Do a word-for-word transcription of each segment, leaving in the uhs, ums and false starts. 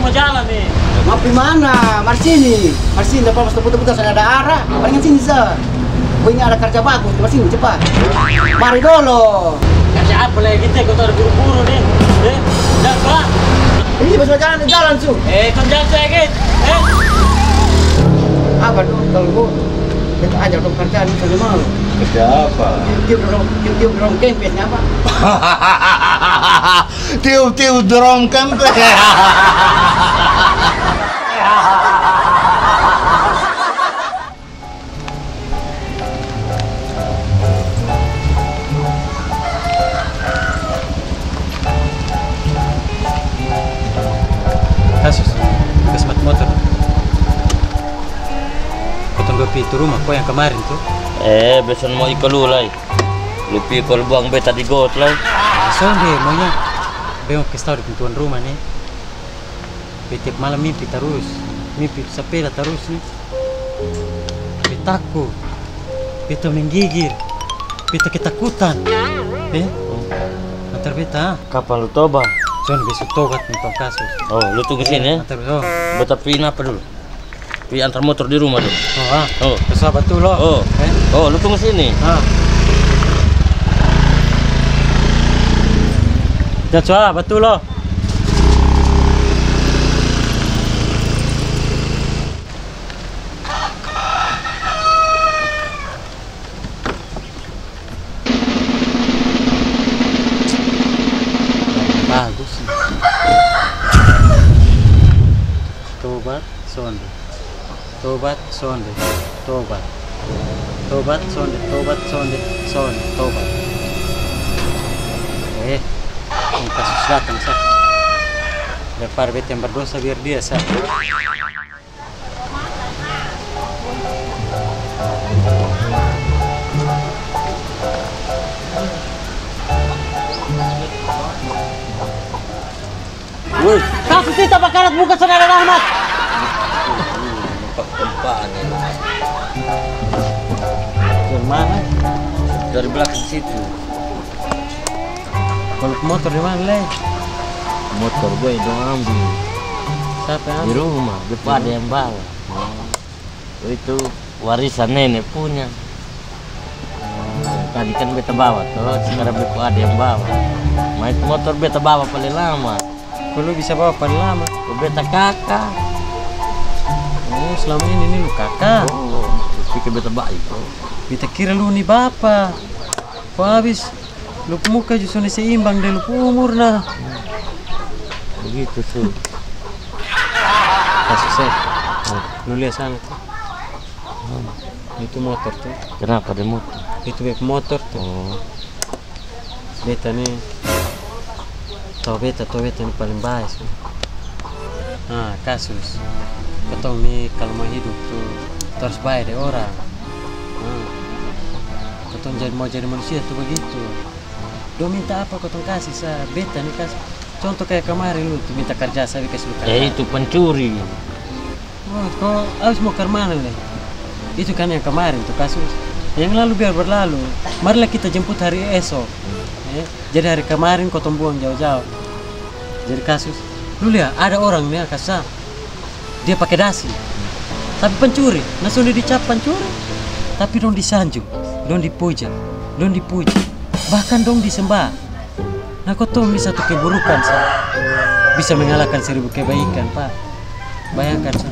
mau jalan nih. Mau di mana? Mari sini. Mari sini, lepas putar-putar saya ada arah. Palingan sini, Sir. Oh, ini ada kerja bagus. Mari sini, cepat. Mari dulu. Kerja apa lagi kita? Kau tahu buru-buru nih. Eh, jangan pelan. Ini bisa jalan jalan, Su. Eh, kau jangan sakit. Eh. Apa dong kalau gua kita aja dong kerjaan misalnya mau. Kerja apa? Tiup drum, tiup drum kempesnya apa? Tiup-tiup drum kempes. Kasus, kesmat motor. Potong dopi itu rumah kau yang kemarin tuh. Eh, beson mau ikut lu lah. Lupi kalau buang beta di got lah. So deh, maunya beong ke di pintuan rumah nih. Setiap malam mimpi terus, mimpi sepeda terus nih. Betaku, beta menggigir, beta ketakutan. Eh, antar beta. Kapan lu tobat? Son besok tobat untuk kasus. Oh, lu tunggu sini ya. Antar oh. Beta pilih apa dulu? Pilih antar motor di rumah dulu. Oh, ah. Oh, Pesawat tuh lo. oh, Eh? oh, lu tunggu sini. Ah. Jatuh betul lo. Bagus. Tobat sonde. Tobat sonde. Tobat. Tobat sonde. Tobat sonde. Sonde. Tobat. Eh. Ini kasus datang, Sah. Daripada beta yang berdosa biar dia, Sah. Woi, Kasus kita bakarat muka saudara Rahmat. tempat-tempatan ya. Dari mana? Dari belakang situ. Kalau motor di mana, Le? Motor gue dong ambil Siapa yang di ambil? rumah, depan ada yang bawa. Oh, itu warisan nenek punya. Tadi kan beta bawa tuh, sekarang beta ada yang bawa. Nah, itu motor beta bawa paling lama. Kalau bisa bawa paling lama. Oh, beta kakak. Oh, selama ini nih lu kakak. Oh, pikir beta baik. Oh. Beta kira lu nih bapak. Kok habis? Lu muka justru nih seimbang deh lu umur nah. Begitu tuh. Kasus saya. Lu lihat sana tuh. Itu motor tuh. Kenapa ada motor? Itu beb motor tuh. Oh. Beta nih. Tau beta, tau beta ini paling baik. So. Nah, kasus. Ketong nih kalau mau hidup tuh terus baik deh orang. Nah. Ketong jadi mau jadi manusia tuh begitu. Dia minta apa ketong kasih sa beta nih kasih. Contoh kayak kemarin lu tuh minta kerja saya kasih lu kerja. Eh, itu pencuri. Oh, kau harus mau ke mana nih? Itu kan yang kemarin tuh kasus. Yang lalu biar berlalu. Marilah kita jemput hari esok. Eh, jadi hari kemarin kau buang jauh-jauh. Jadi kasus. Lu lihat ada orang nih kasar. Dia pakai dasi. Tapi pencuri. Langsung dia dicap pencuri. Tapi dong disanjung, dong dipuja, dong dipuji. Bahkan dong disembah. Nah kau tahu ini satu keburukan sah. Bisa mengalahkan seribu kebaikan, Pak. Bayangkan sah.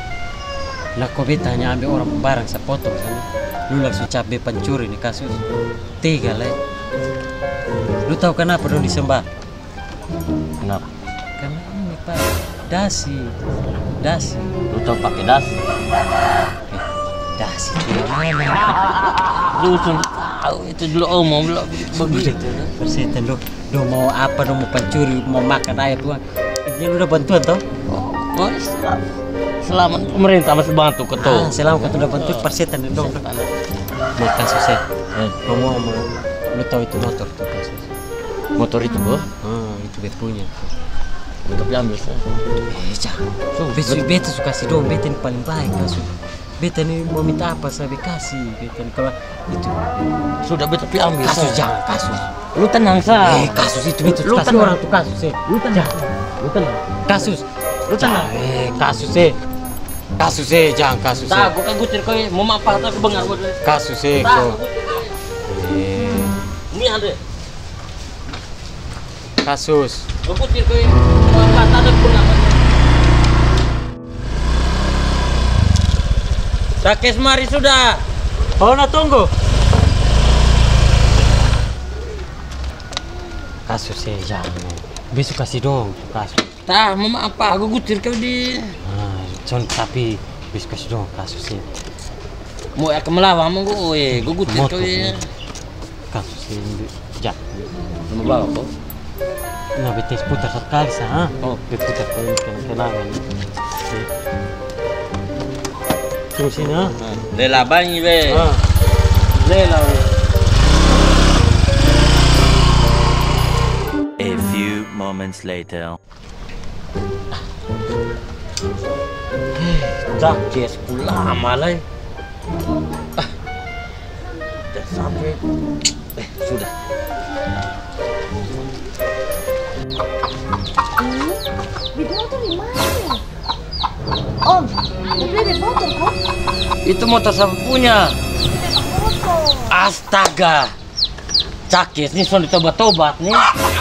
Nah kau beta hanya ambil orang barang saya potong sana. Lu langsung cap be pencuri nih kasus. Tiga lah. Lu tahu kenapa dong disembah? Kenapa? Karena ini Pak, dasi, dasi. Lu tahu pakai dasi? Eh, dasi itu yang mana? Lu sudah tahu itu dulu omong belum begitu. Persetan lu, lu mau apa? Lu mau pencuri, mau makan ayam tuan? Ini lu udah bantuan tau? Oh, selamat. Selamat pemerintah masih bantu ketua. Ah, selama kau udah bantuan persetan dong. dong. Nih kasus ya, eh, ngomong-ngomong, lu tahu itu motor tuh kasus? Motor itu, Bu? Ah, itu bet punya. Tapi ambil saya. Eh, jangan. So, beta, beta suka kasih dong, beta ini paling baik kasus. Beta ini mau minta apa saya kasih. Beta ini kalau itu Sudah beta pi ambil kasus saya. jangan kasus. Lu tenang, Sa. Eh, kasus itu beta Lu kasih tenang. orang tuh kasus. Eh. Lu tenang. Lu tenang. Kasus. Lu tenang. Eh, kasus eh. Kasus eh, jangan kasus Tak, eh. gua kan gutir kau mau apa tak bengar buat. Kasus eh Tak, kok. Eh, ini ada. kasus. Gua gutir kau mau apa tak bengar. Sakes mari sudah. Oh, nah tunggu. Kasus eh, jangan. Besok kasih dong kasus. Tak, mama apa? Aku gutir kau di. Ah, con tapi besok kasih dong kasus eh. Mau ya kemelawan mau gue, eh, gue gutir kau ya. Kasus eh, jangan. Mau bawa kau? Nah, betes putar satu kali sah. Oh, Putar kau ini kenangan. Terus ini ah. Lela banyi be. Ah. Lela we. A few moments later. Tak, dia sepuluh lama lah. Ah, dah sampai. Eh, sudah. Beli motor di mana? Om, mau beli motor kok? Itu motor siapa punya? Motor. Astaga. Cakis, ini sudah ditobat-tobat nih.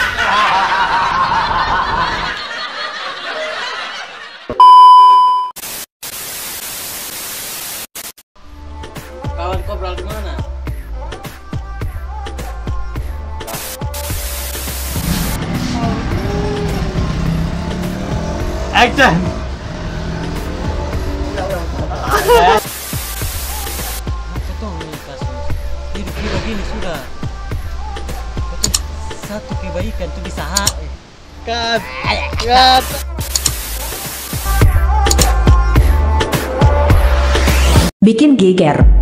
Kawan Kobral di mana? Action. Betul nih kasus. Hidup kita gini sudah. Betul. Satu kebaikan tuh bisa hak. Kat. Kat. Bikin geger.